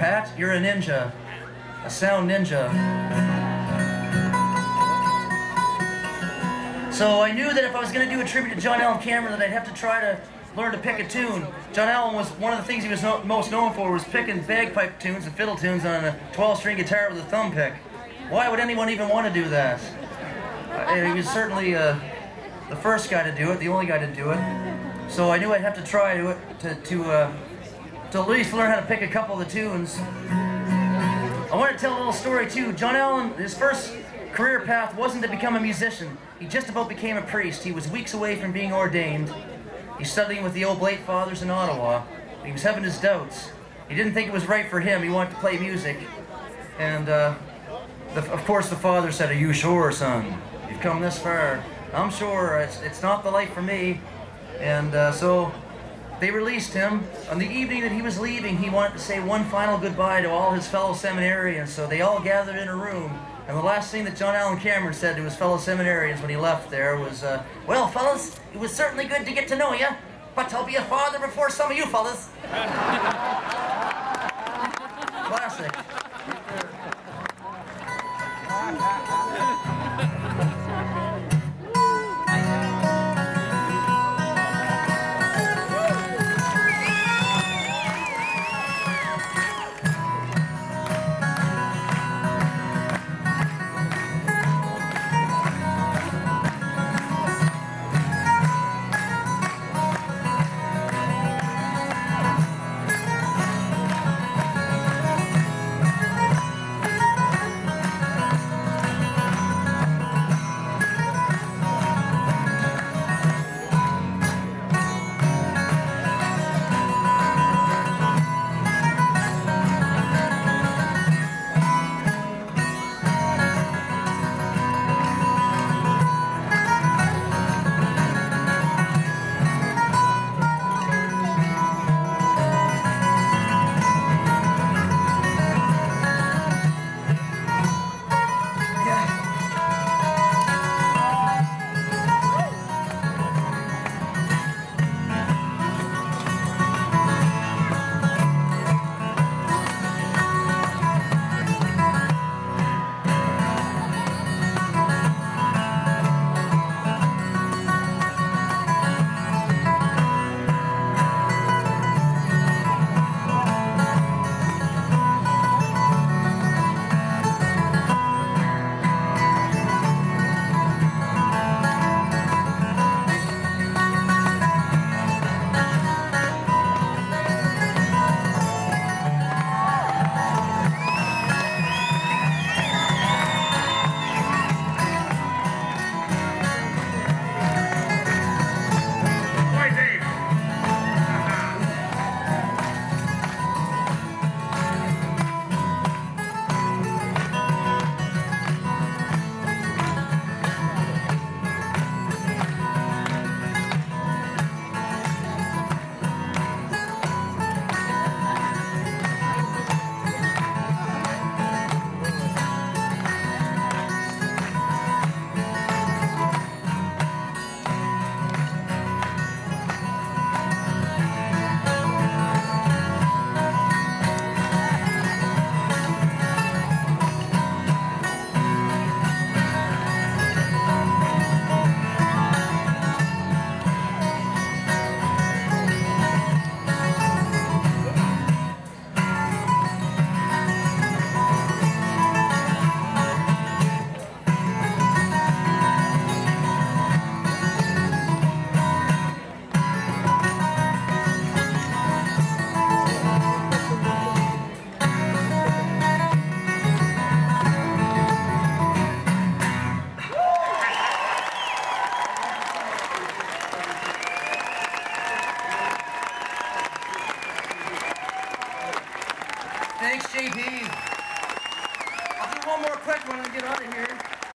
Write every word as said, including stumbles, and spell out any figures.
Pat, you're a ninja, a sound ninja. So I knew that if I was going to do a tribute to John+Allen+Cameron, that I'd have to try to learn to pick a tune. John Allen was one of the things he was no, most known for was picking bagpipe tunes and fiddle tunes on a twelve string guitar with a thumb pick. Why would anyone even want to do that? Uh, he was certainly uh, the first guy to do it, the only guy to do it. So I knew I'd have to try to to to, uh, to at least learn how to pick a couple of the tunes. I want to tell a little story too. John Allen, his first career path wasn't to become a musician. He just about became a priest. He was weeks away from being ordained. He's studying with the Oblate Fathers in Ottawa. He was having his doubts. He didn't think it was right for him. He wanted to play music. And uh, the, of course the father said, "Are you sure, son? You've come this far." "I'm sure. It's, it's not the life for me." And uh, so they released him. On the evening that he was leaving, he wanted to say one final goodbye to all his fellow seminarians. So they all gathered in a room. And the last thing that John+Allen+Cameron said to his fellow seminarians when he left there was, uh, "Well, fellas, it was certainly good to get to know you, but I'll be a father before some of you fellas." Classic. Thanks, J P. I'll do one more quick one and get out of here.